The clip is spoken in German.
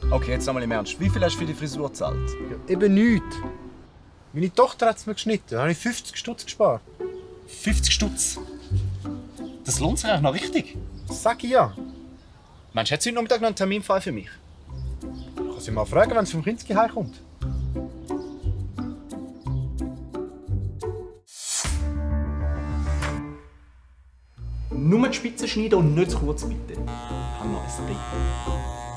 Okay, jetzt nochmal im Ernst. Wie viel hast du für die Frisur gezahlt? Ja, eben nichts. Meine Tochter hat es mir geschnitten. Da habe ich 50 Stutz gespart. 50 Stutz? Das lohnt sich eigentlich noch richtig. Das sag ich ja. Meinst du, hat sie heute Nachmittag noch einen Termin frei für mich? Ich kann sie mal fragen, wenn sie vom Kinski heimkommt. Nur die Spitze schneiden und nicht zu kurz, bitte. Ich habe noch ein Date.